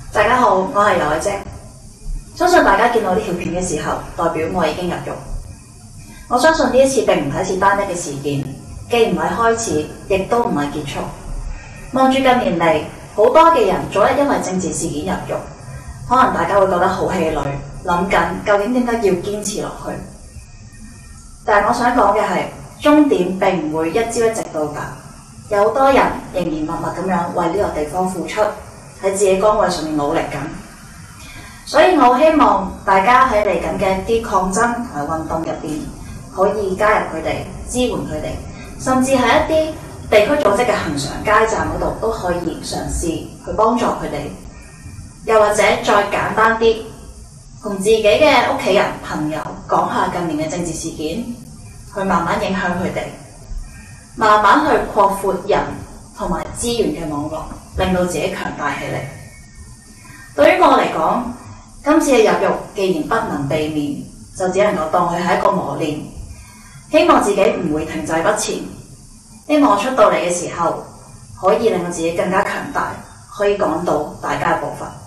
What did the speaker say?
大家好，我係游蕙禎。相信大家見到呢條片嘅時候，代表我已經入獄。我相信呢一次並唔係一次單一嘅事件，既唔係開始，亦都唔係結束。望住近年嚟好多嘅人早日因為政治事件入獄，可能大家會覺得好氣餒，諗緊究竟點解要堅持落去。但係我想講嘅係，終點並唔會一朝一夕到達，有好多人仍然默默咁樣為呢個地方付出，喺自己崗位上面努力緊。所以我希望大家喺嚟緊嘅一啲抗爭同埋運動入邊，可以加入佢哋，支援佢哋，甚至喺一啲地區組織嘅恆常街站嗰度都可以嘗試去幫助佢哋。又或者再簡單啲，同自己嘅屋企人、朋友講下近年嘅政治事件，去慢慢影響佢哋，慢慢去擴闊人同埋資源嘅網絡，令到自己強大起嚟。對於我嚟講，今次嘅入獄既然不能避免，就只能夠當佢係一個磨練。希望自己唔會停滯不前，希望我出到嚟嘅時候，可以令我自己更加強大，可以趕到大家嘅步伐。